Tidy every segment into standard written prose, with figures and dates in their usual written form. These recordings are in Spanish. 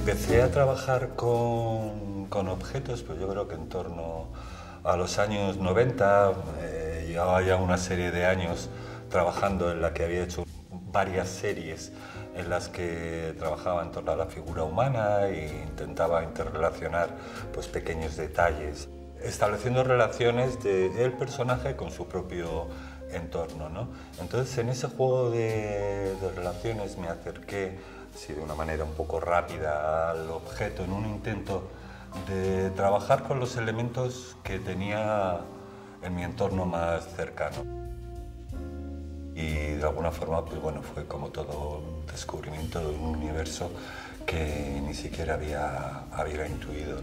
Empecé a trabajar con objetos, pues yo creo que en torno a los años 90, llevaba ya una serie de años trabajando en la que había hecho varias series en las que trabajaba en torno a la figura humana e intentaba interrelacionar pues, pequeños detalles, estableciendo relaciones del personaje con su propio entorno, ¿no? Entonces en ese juego de relaciones me acerqué así de una manera un poco rápida al objeto en un intento de trabajar con los elementos que tenía en mi entorno más cercano. Y de alguna forma, pues bueno, fue como todo un descubrimiento de un universo que ni siquiera había intuido.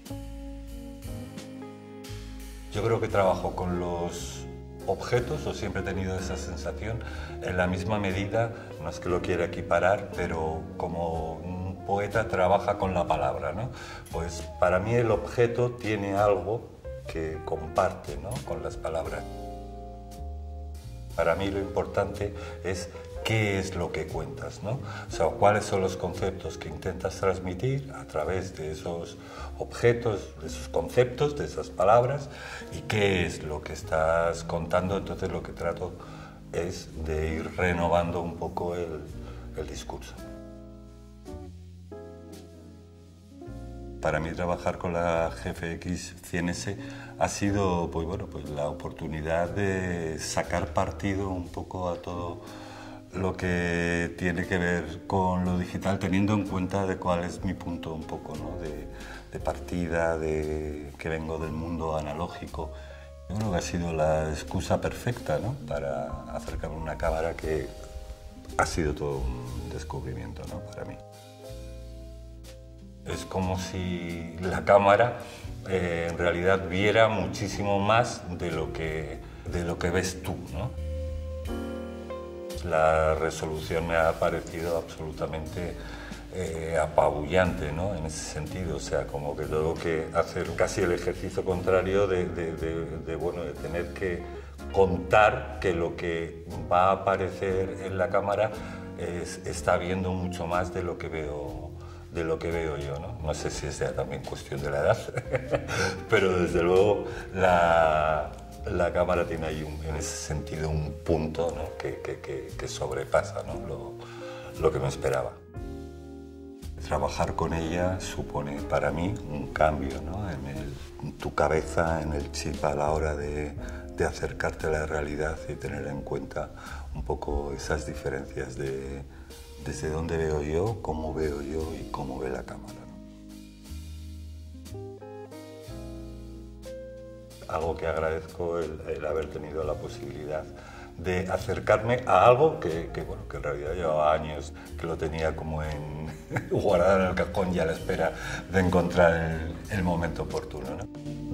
Yo creo que trabajo con los objetos, o siempre he tenido esa sensación, en la misma medida, no es que lo quiera equiparar, pero como un poeta trabaja con la palabra, ¿no? Pues para mí el objeto tiene algo que comparte, ¿no?, con las palabras. Para mí lo importante es qué es lo que cuentas, ¿no? O sea, cuáles son los conceptos que intentas transmitir a través de esos objetos, de esos conceptos, de esas palabras, y qué es lo que estás contando. Entonces lo que trato es de ir renovando un poco el discurso. Para mí trabajar con la GFX 100S ha sido pues, bueno, pues la oportunidad de sacar partido un poco a todo lo que tiene que ver con lo digital, teniendo en cuenta de cuál es mi punto un poco, ¿no?, de partida, que vengo del mundo analógico. Yo creo que ha sido la excusa perfecta, ¿no?, para acercarme a una cámara que ha sido todo un descubrimiento, ¿no?, para mí. Es como si la cámara en realidad viera muchísimo más de lo que ves tú, ¿no? La resolución me ha parecido absolutamente apabullante, ¿no?, en ese sentido. O sea, como que tengo que hacer casi el ejercicio contrario de tener que contar que lo que va a aparecer en la cámara está viendo mucho más de lo que veo yo, ¿no? No sé si sea también cuestión de la edad, pero desde luego la cámara tiene ahí en ese sentido un punto, ¿no?, que sobrepasa, ¿no?, lo que me esperaba. Trabajar con ella supone para mí un cambio, ¿no?, en tu cabeza, en el chip a la hora de acercarte a la realidad y tener en cuenta un poco esas diferencias desde dónde veo yo, cómo veo yo y cómo ve la cámara, ¿no? Algo que agradezco el haber tenido la posibilidad de acercarme a algo que en realidad llevaba años, que lo tenía como guardado en el cajón y a la espera de encontrar el momento oportuno, ¿no?